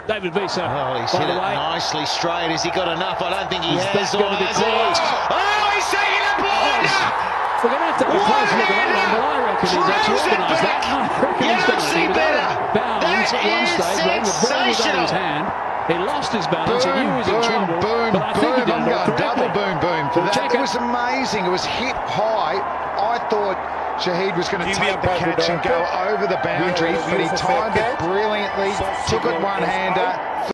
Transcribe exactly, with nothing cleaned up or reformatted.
David Visa. Oh, he's hit it nicely straight. Has he got enough? I don't think he He's has. going to be close. Oh, he's taking a blinder! We're going to have to have a close look at that one, but I reckon he's actually organised that. I reckon You he's don't done see it. He better. balance That at one is stage, when the ball was out of his hand. He lost his balance. Boom, he knew he was in boom, trouble. boom, but I think boom. he did I'm it going correctly. double boom, boom for We'll that. check It was amazing. It was hit high. I thought Shahid was going to take the catch and go over the boundary, but he timed it brilliantly, took it one-hander.